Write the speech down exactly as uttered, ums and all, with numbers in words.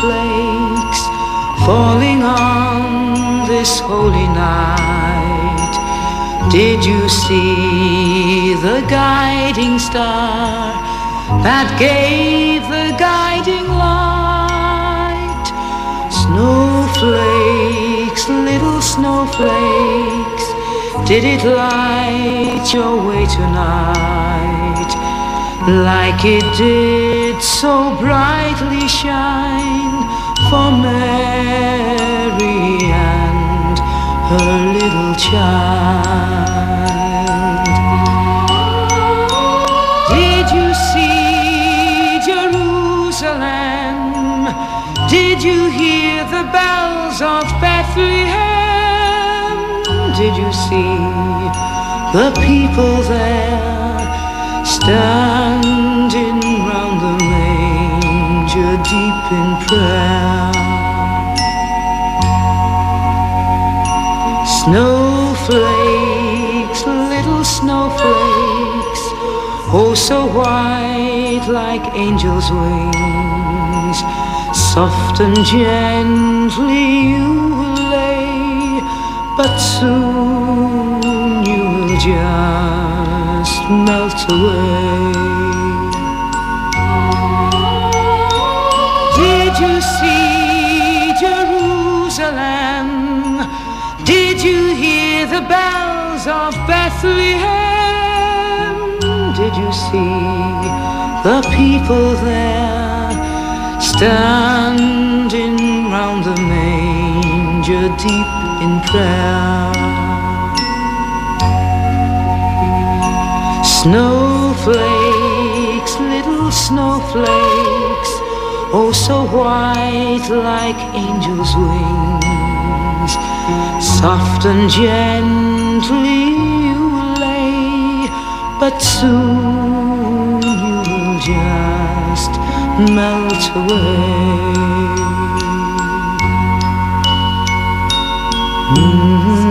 snowflakes falling on this holy night. Did you see the guiding star that gave the guiding light? Snowflakes, little snowflakes, did it light your way tonight? Like it did so brightly shine for Mary and her little child. Did you see Jerusalem? Did you hear the bells of Bethlehem? Did you see the people there standing round the manger deep in prayer? Snowflakes, little snowflakes, oh so white like angels' wings, soft and gently you will lay, but soon you will just melt away. Did you see Jerusalem? Did you hear the bells of Bethlehem? Did you see the people there standing round the manger deep in prayer? Snowflakes, little snowflakes, oh so white like angels' wings, soft and gently you lay, but soon you will just melt away. Mm-hmm.